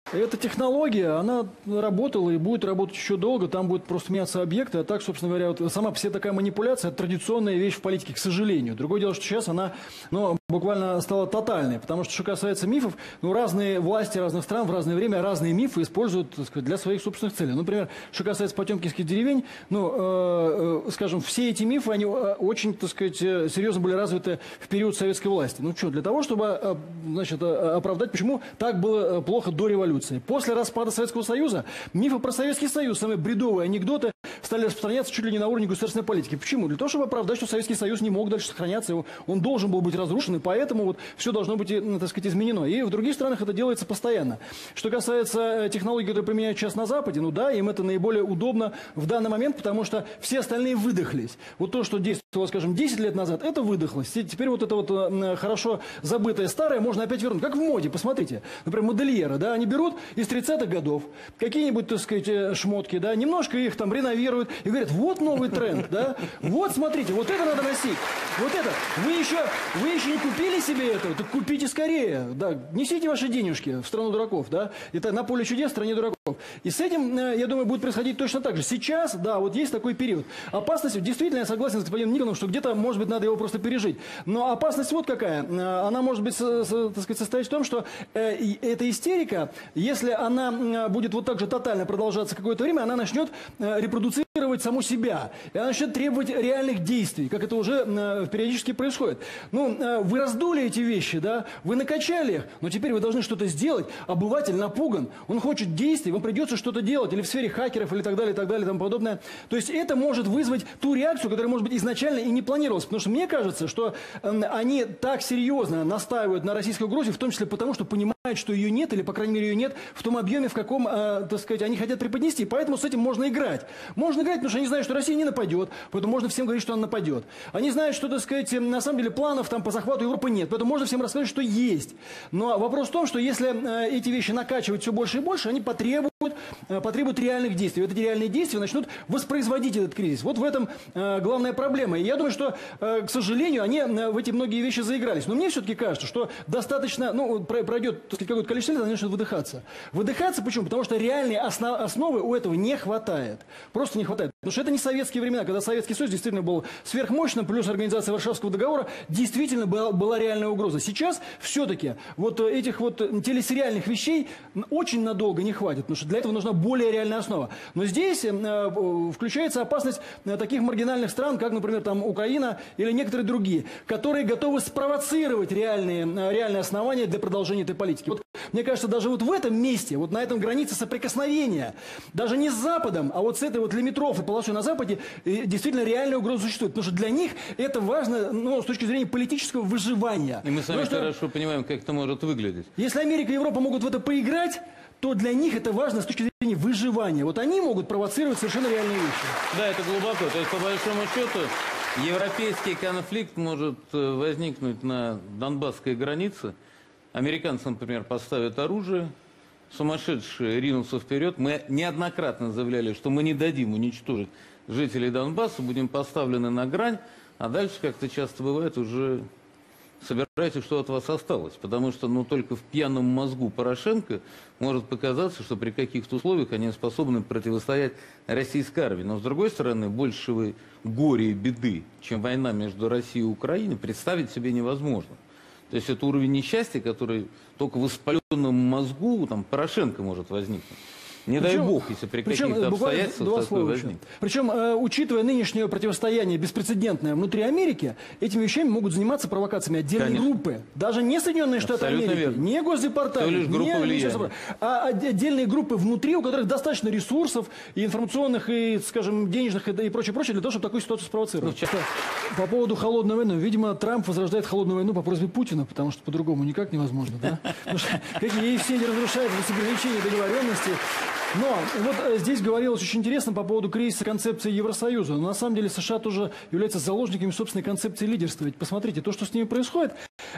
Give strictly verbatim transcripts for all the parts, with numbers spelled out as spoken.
Эта технология, она работала и будет работать еще долго, там будут просто меняться объекты, а так, собственно говоря, вот сама по себе такая манипуляция – это традиционная вещь в политике, к сожалению. Другое дело, что сейчас она ну, буквально стала тотальной, потому что, что касается мифов, ну, разные власти разных стран в разное время разные мифы используют, так сказать, для своих собственных целей. Например, что касается потемкинских деревень, ну, э, э, скажем, все эти мифы, они очень, так сказать, серьезно были развиты в период советской власти. Ну, что, для того, чтобы, значит, оправдать, почему так было плохо до революции. После распада Советского Союза мифы про Советский Союз, самые бредовые анекдоты, стали распространяться чуть ли не на уровне государственной политики. Почему? Для того, чтобы оправдать, что Советский Союз не мог дальше сохраняться, его, он должен был быть разрушен, и поэтому вот все должно быть, так сказать, изменено. И в других странах это делается постоянно. Что касается технологий, которые применяют сейчас на Западе, ну да, им это наиболее удобно в данный момент, потому что все остальные выдохлись. Вот то, что действовало, скажем, десять лет назад, это выдохлось. Теперь вот это вот хорошо забытое старое можно опять вернуть. Как в моде, посмотрите. Например, модельеры, да, они берут из тридцатых годов какие-нибудь, так сказать, шмотки, да, немножко их там реновируют и говорят, вот новый тренд, да, вот смотрите, вот это надо носить, вот это, вы еще, вы еще не купили себе это, так купите скорее, да, несите ваши денежки в страну дураков, да, это на поле чудес в стране дураков. И с этим, я думаю, будет происходить точно так же. Сейчас, да, вот есть такой период. Опасность, действительно, я согласен с господином Никоновым, что где-то, может быть, надо его просто пережить. Но опасность вот какая. Она может быть, так сказать, состоять в том, что эта истерика, если она будет вот так же тотально продолжаться какое-то время, она начнет репродуцировать саму себя. И она начнет требовать реальных действий, как это уже периодически происходит. Ну, вы раздули эти вещи, да, вы накачали их, но теперь вы должны что-то сделать. Обыватель напуган, он хочет действий, вам придется что-то делать, или в сфере хакеров, или так далее, и так далее, и тому подобное. То есть это может вызвать ту реакцию, которая, может быть, изначально и не планировалась. Потому что мне кажется, что э, они так серьезно настаивают на российской угрозе, в том числе потому, что понимают, что ее нет, или, по крайней мере, ее нет в том объеме, в каком, э, так сказать, они хотят преподнести. Поэтому с этим можно играть. Можно играть, потому что они знают, что Россия не нападет, поэтому можно всем говорить, что она нападет. Они знают, что, так сказать, на самом деле планов там по захвату Европы нет, поэтому можно всем рассказать, что есть. Но вопрос в том, что если э, эти вещи накачивать все больше и больше, они потребуют потребуют реальных действий. Вот эти реальные действия начнут воспроизводить этот кризис. Вот в этом э, главная проблема. И я думаю, что, э, к сожалению, они э, в эти многие вещи заигрались. Но мне все-таки кажется, что достаточно, ну, пройдет какое-то количество лет, они начнут выдыхаться. Выдыхаться почему? Потому что реальной основ, основы у этого не хватает. Просто не хватает. Потому что это не советские времена, когда Советский Союз действительно был сверхмощным, плюс организация Варшавского договора, действительно была, была реальная угроза. Сейчас все-таки вот этих вот телесериальных вещей очень надолго не хватит, потому что для этого нужна более реальная основа. Но здесь э, включается опасность э, таких маргинальных стран, как, например, там Украина или некоторые другие, которые готовы спровоцировать реальные, э, реальные основания для продолжения этой политики. Вот, мне кажется, даже вот в этом месте, вот на этом границе соприкосновения, даже не с Западом, а вот с этой вот лимитрофой полосой на Западе, э, действительно реальная угроза существует. Потому что для них это важно, ну, с точки зрения политического выживания. И мы с вами Потому хорошо что, понимаем, как это может выглядеть. Если Америка и Европа могут в это поиграть, то для них это важно с точки зрения выживания. Вот они могут провоцировать совершенно реальные вещи. Да, это глубоко. То есть, по большому счету, европейский конфликт может возникнуть на донбасской границе. Американцы, например, поставят оружие, сумасшедшие ринутся вперед. Мы неоднократно заявляли, что мы не дадим уничтожить жителей Донбасса, будем поставлены на грань, а дальше, как это часто бывает, уже... собирайте, что от вас осталось. Потому что ну, только в пьяном мозгу Порошенко может показаться, что при каких-то условиях они способны противостоять российской армии. Но, с другой стороны, большего горя и беды, чем война между Россией и Украиной, представить себе невозможно. То есть это уровень несчастья, который только в воспаленном мозгу там, Порошенко может возникнуть. Не причем, дай бог, если при каких-то обстоятельствах такое возникнет. Причем, э, учитывая нынешнее противостояние беспрецедентное внутри Америки, этими вещами могут заниматься провокациями отдельные Конечно. группы. Даже не Соединенные Штаты Америки, верно. не Госдепартамент, не, не, а отдельные группы внутри, у которых достаточно ресурсов, и информационных, и, скажем, денежных, и, и прочее, прочее, для того, чтобы такую ситуацию спровоцировать. Ну, по поводу холодной войны. Видимо, Трамп возрождает холодную войну по просьбе Путина, потому что по-другому никак невозможно. Да? Потому что какие все не разрушают ограничения договоренности. Но вот здесь говорилось очень интересно по поводу кризиса концепции Евросоюза. Но на самом деле США тоже являются заложниками собственной концепции лидерства. Ведь посмотрите, то, что с ними происходит,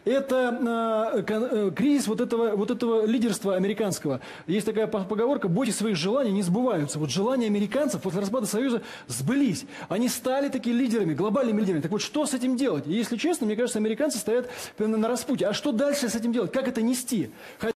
это э, кризис вот этого, вот этого лидерства американского. Есть такая поговорка: бойтесь своих желаний, не сбываются. Вот желания американцев после распада Союза сбылись. Они стали такими лидерами, глобальными лидерами. Так вот, что с этим делать? И если честно, мне кажется, американцы стоят на распутье. А что дальше с этим делать? Как это нести?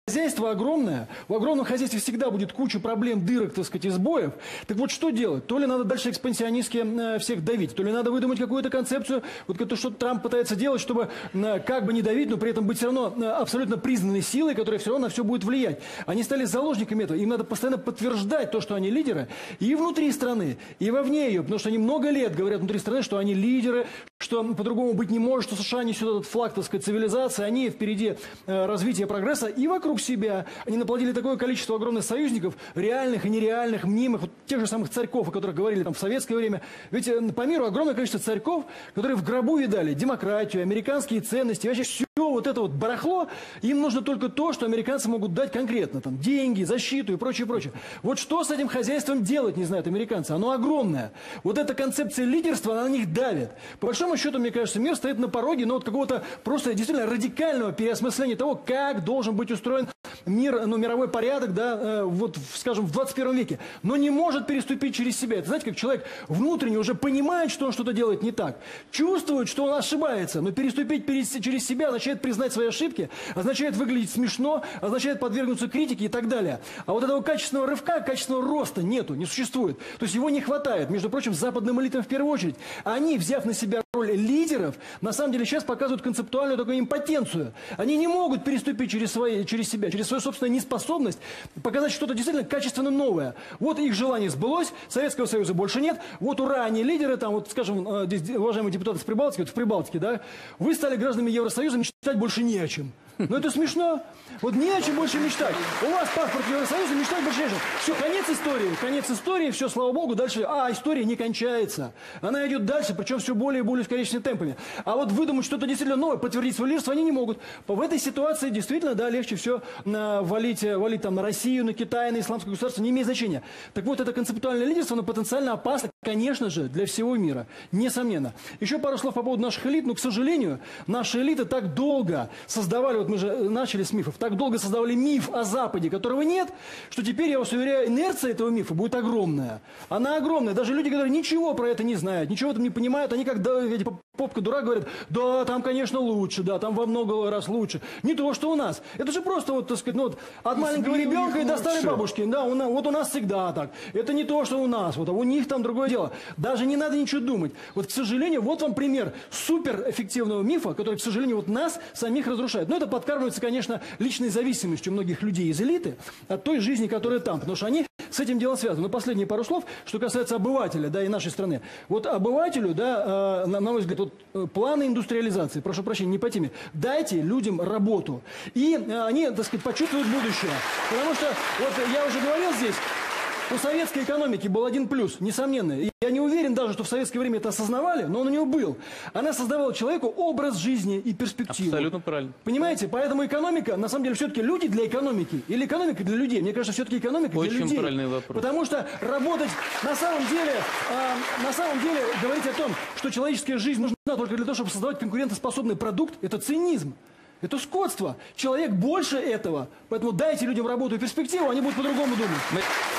Хозяйство огромное, в огромном хозяйстве всегда будет куча проблем, дырок, так сказать, и сбоев. Так вот, что делать? То ли надо дальше экспансионистски э, всех давить, то ли надо выдумать какую-то концепцию, вот это что Трамп пытается делать, чтобы э, как бы не давить, но при этом быть все равно э, абсолютно признанной силой, которая все равно на все будет влиять. Они стали заложниками этого, им надо постоянно подтверждать то, что они лидеры, и внутри страны, и вовне ее, потому что они много лет говорят внутри страны, что они лидеры, что по-другому быть не может, что США несут этот флаг, так сказать, цивилизации, они впереди э, развития прогресса, и вокруг себя. Они наплодили такое количество огромных союзников, реальных и нереальных, мнимых, вот тех же самых царьков, о которых говорили там в советское время. Ведь по миру огромное количество царьков, которые в гробу видали демократию, американские ценности, вообще все вот это вот барахло, им нужно только то, что американцы могут дать конкретно, там, деньги, защиту и прочее, прочее. Вот что с этим хозяйством делать, не знают американцы, оно огромное. Вот эта концепция лидерства, она на них давит. По большому счету, мне кажется, мир стоит на пороге, но вот какого-то просто действительно радикального переосмысления того, как должен быть устроен мир, ну, мировой порядок, да, э, вот, скажем, в двадцать первом веке, но не может переступить через себя. Это, знаете, как человек внутренне уже понимает, что он что-то делает не так, чувствует, что он ошибается, но переступить через себя означает признать свои ошибки, означает выглядеть смешно, означает подвергнуться критике и так далее. А вот этого качественного рывка, качественного роста нету, не существует. То есть его не хватает, между прочим, западным элитам в первую очередь. Они, взяв на себя роль лидеров, на самом деле сейчас показывают концептуальную такую импотенцию. Они не могут переступить через, свои, через себя, через свою собственную неспособность показать что-то действительно качественно новое. Вот их желание сбылось, Советского Союза больше нет, вот ура, они лидеры, там, вот, скажем, уважаемые депутаты с Прибалтики, вот в Прибалтике, да, вы стали гражданами Евросоюза, мечтать больше не о чем. Но это смешно. Вот не о чем больше мечтать. У вас паспорт Евросоюза, мечтать больше не о чем. Все, конец истории. Конец истории, все, слава богу, дальше. А, история не кончается. Она идет дальше, причем все более и более ускорительными темпами. А вот выдумать что-то действительно новое, подтвердить свое лидерство они не могут. В этой ситуации действительно, да, легче все на, валить, валить там, на Россию, на Китай, на исламское государство, не имеет значения. Так вот, это концептуальное лидерство, оно потенциально опасно, конечно же, для всего мира. Несомненно. Еще пару слов по поводу наших элит. Но, к сожалению, наши элиты так долго создавали, вот мы же начали с мифов, так долго создавали миф о Западе, которого нет, что теперь, я вас уверяю, инерция этого мифа будет огромная. Она огромная. Даже люди, которые ничего про это не знают, ничего там не понимают, они как, да, эти попка-дурак говорят, да, там, конечно, лучше, да, там во много раз лучше. Не то, что у нас. Это же просто, вот, так сказать, ну, вот, от маленького ребенка и до старой бабушки. Да, у нас, вот у нас всегда так. Это не то, что у нас, вот, а у них там другое дело. Даже не надо ничего думать. Вот, к сожалению, вот вам пример суперэффективного мифа, который, к сожалению, вот нас самих разрушает. Но это подкармливается, конечно, личной зависимостью многих людей из элиты от той жизни, которая там, потому что они с этим делом связаны. Но последние пару слов, что касается обывателя, да, и нашей страны. Вот обывателю, да, э, на, на мой взгляд, вот, э, планы индустриализации, прошу прощения, не по теме, дайте людям работу. И э, они, так сказать, почувствуют будущее. Потому что, вот я уже говорил здесь, у советской экономики был один плюс, несомненно. Я не уверен даже, что в советское время это осознавали, но он у него был. Она создавала человеку образ жизни и перспективу. Абсолютно правильно. Понимаете? Поэтому экономика, на самом деле, все-таки люди для экономики. Или экономика для людей. Мне кажется, все-таки экономика Очень для людей. Очень правильный вопрос. Потому что работать на самом деле, э, на самом деле, говорить о том, что человеческая жизнь нужна только для того, чтобы создавать конкурентоспособный продукт, это цинизм. Это скотство. Человек больше этого. Поэтому дайте людям работу и перспективу, они будут по-другому думать. Мы...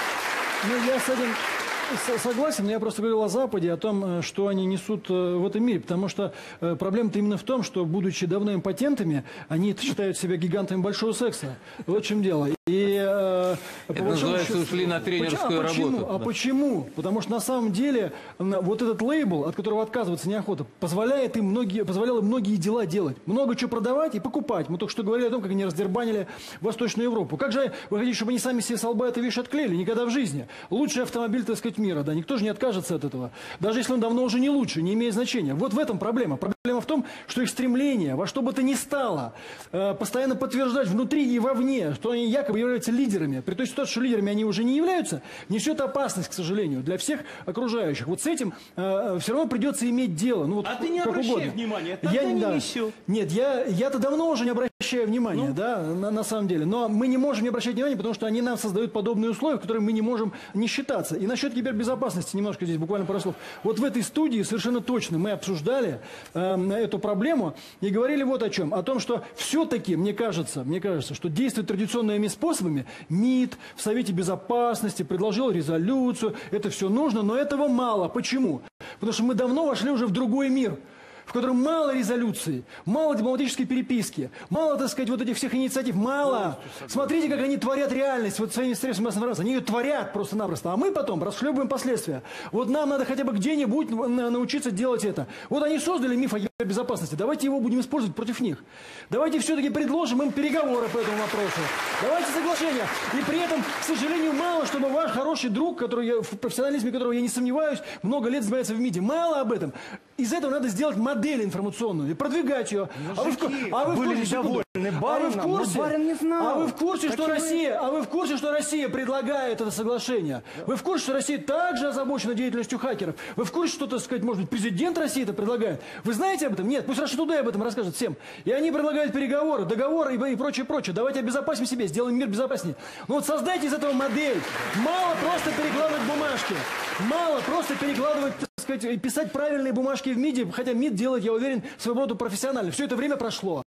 Ну, я с этим согласен, но я просто говорил о Западе, о том, что они несут в этом мире, потому что проблема-то именно в том, что, будучи давно импотентами, они считают себя гигантами большого секса. Вот в чем дело. И, э, это называется, счету, ушли на тренерскую а почему? работу. А да. почему? Потому что на самом деле вот этот лейбл, от которого отказываться неохота, позволяет им многие, позволял им многие дела делать. Много чего продавать и покупать. Мы только что говорили о том, как они раздербанили Восточную Европу. Как же вы хотите, чтобы они сами себе с лба эту вещь отклеили? Никогда в жизни. Лучший автомобиль, так сказать, мира. Да, никто же не откажется от этого. Даже если он давно уже не лучше, не имеет значения. Вот в этом проблема. Проблема в том, что их стремление во что бы то ни стало э, постоянно подтверждать внутри и вовне, что они якобы являются лидерами, при той ситуации, что лидерами они уже не являются, несет опасность, к сожалению, для всех окружающих. Вот с этим э, все равно придется иметь дело. Ну, вот, а ты не обращай внимания, я, не да, несет. Нет, я, я-то давно уже не обращаю внимания, ну? да, на, на самом деле. Но мы не можем не обращать внимания, потому что они нам создают подобные условия, в которых мы не можем не считаться. И насчет кибербезопасности, немножко здесь буквально пару слов. Вот в этой студии совершенно точно мы обсуждали э, эту проблему и говорили вот о чем. О том, что все-таки, мне кажется, мне кажется, что действовать традиционными способами, МИД в Совете Безопасности предложил резолюцию, это все нужно, но этого мало. Почему? Потому что мы давно вошли уже в другой мир. в котором мало резолюций, мало дипломатической переписки, мало, так сказать, вот этих всех инициатив, мало. Смотрите, как они творят реальность вот своими средствами массовой информации. Они ее творят просто-напросто, а мы потом расхлебываем последствия. Вот нам надо хотя бы где-нибудь научиться делать это. Вот они создали миф о безопасности, давайте его будем использовать против них. Давайте все-таки предложим им переговоры по этому вопросу. Давайте соглашения. И при этом, к сожалению, мало, чтобы ваш хороший друг, который я, в профессионализме которого я не сомневаюсь, много лет занимается в МИДе, мало об этом. Из этого надо сделать модель информационную и продвигать ее. Мужики, а вы в, а вы были в курсе, недовольны а вы в барином, курсе, но барин не знал. а вы в курсе, что Какие вы- Россия, а вы в курсе, что Россия предлагает это соглашение? Вы в курсе, что Россия также озабочена деятельностью хакеров? Вы в курсе, что, так сказать, может быть, президент России это предлагает? Вы знаете об этом? Нет, пусть Раша Тудей об этом расскажет всем. И они предлагают переговоры, договоры и, и прочее, прочее. Давайте обезопасим себе, сделаем мир безопаснее. Ну вот создайте из этого модель. Мало просто перекладывать бумажки. Мало просто перекладывать, так сказать, писать правильные бумажки в МИДе, хотя МИД делает, я уверен, своего рода профессионально. Все это время прошло.